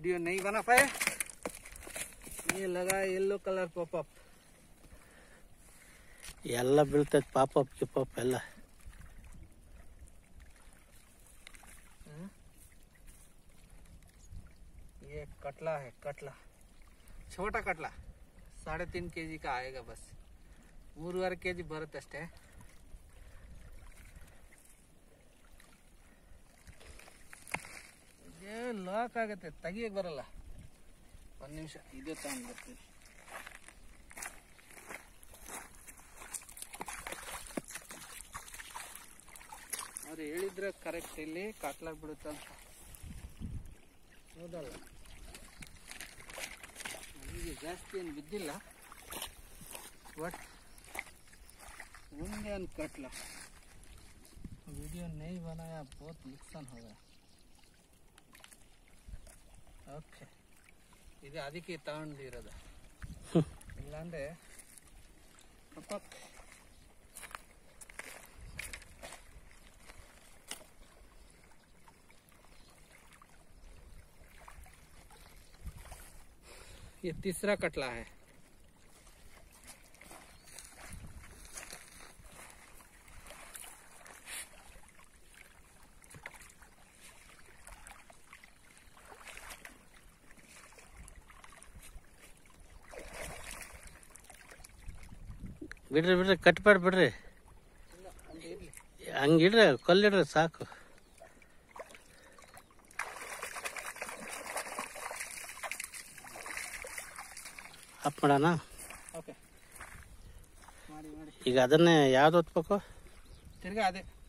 Video नहीं बना पाए। ये लगा येलो कलर पॉपअप, ಎಲ್ಲ ಬೀಳ್ತೈತೆ ಪಾಪಪ್ ಕಿಪಪ್ ಎಲ್ಲ. ये कटला है, कटला छोटा कटला 3.5 kg का आएगा बस. 3.5 kg ಬರುತ್ತಷ್ಟೇ. ಇದು ಲಾಕ್ ಆಗುತ್ತೆ, ತೆಗಿಯಕ್ಕೆ ಬರಲ್ಲ. ಒಂದು ನಿಮಿಷ ಇದೇ ತಗೊಂಡು ಬರ್ತೀನಿ. ಅವ್ರು ಹೇಳಿದ್ರೆ ಕರೆಕ್ಟ್ ಇಲ್ಲಿ ಕಟ್ಲಾಕ್ ಬಿಡುತ್ತೆ ಅಂತ. ಹೌದಲ್ಲ, ನನಗೆ ಜಾಸ್ತಿ ಏನು ಬಿದ್ದಿಲ್ಲ, ಬಟ್ ಒಂದೇ ಒಂದು कटला. वीडियो नहीं बनाया, बहुत नुकसान होगा. ಓಕೆ, ಇದು ಅದಕ್ಕೆ ತಗೊಂಡಿರೋದು, ಇಲ್ಲಾಂದ್ರೆ ये तीसरा कटला है. ಬಿಡ್ರಿ ಬಿಡ್ರಿ, ಕಟ್ಬೇಡ ಬಿಡ್ರಿ, ಹಂಗಿಡ್ರಿ, ಕಲ್ಲಿಡ್ರಿ ಸಾಕು. ಅಪ್ ಮಾಡೋಣ. ಓಕೆ, ಮಾಡಿ ಮಾಡಿ. ಈಗ ಅದನ್ನೇ ಯಾವ್ದು ಹೊತ್ಬೇಕು? ತಿರ್ಗಾ ಅದೇ